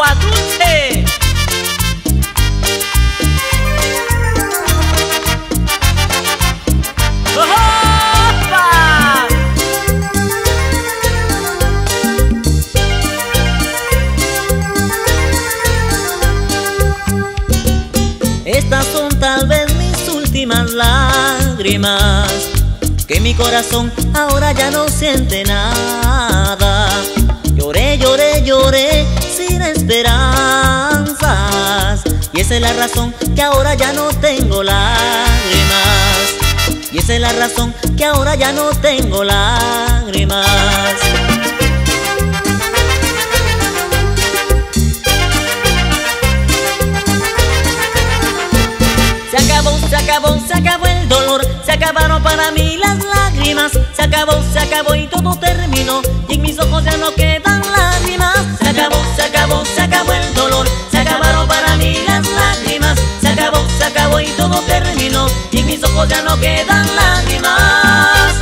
agua dulce. ¡Opa! Estas son tal vez mis últimas lágrimas, que mi corazón ahora ya no siente nada. Lloré, lloré, lloré sin esperanzas, y esa es la razón que ahora ya no tengo lágrimas. Y esa es la razón que ahora ya no tengo lágrimas. Se acabó, se acabó, se acabó el dolor, se acabaron para mí las lágrimas. Se acabó y todo terminó, y en mis ojos ya no quedan lágrimas. Se acabó el dolor, se acabaron para mí las lágrimas. Se acabó y todo terminó, y en mis ojos ya no quedan lágrimas.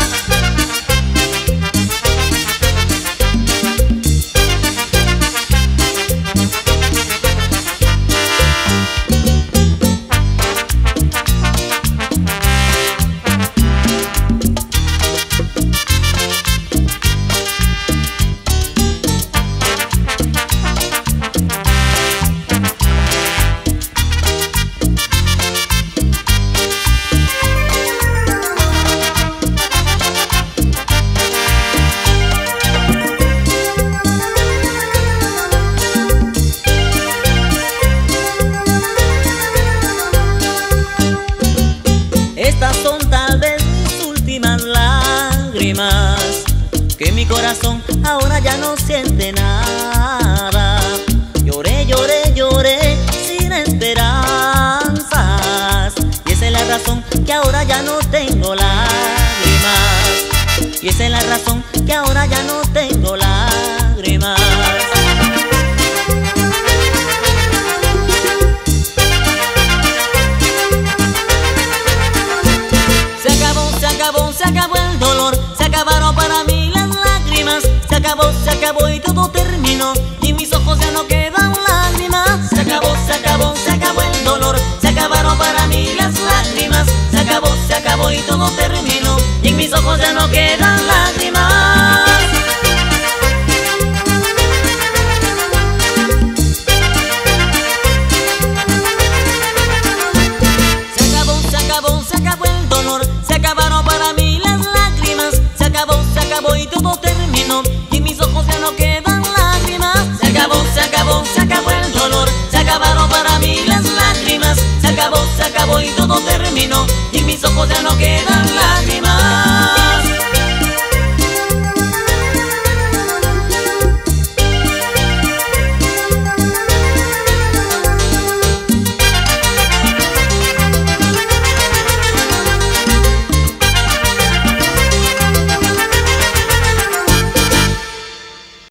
Estas son tal vez mis últimas lágrimas, que mi corazón ahora ya no siente nada. Lloré, lloré, lloré sin esperanzas, y esa es la razón que ahora ya no tengo lágrimas. Y esa es la razón que ahora ya no tengo lágrimas. Se acabó el dolor, se acabaron para mí las lágrimas. Se acabó y todo terminó, y en mis ojos ya no quedan lágrimas. Se acabó el dolor, se acabaron para mí las lágrimas. Se acabó y todo terminó, y en mis ojos ya no quedan lágrimas. Se acabó el dolor, se acabaron para mí las lágrimas. Se acabó y todo terminó, y en mis ojos ya no quedan lágrimas. Se acabó el dolor, se acabaron para mí las lágrimas. Se acabó y todo terminó, y en mis ojos ya no quedan lágrimas.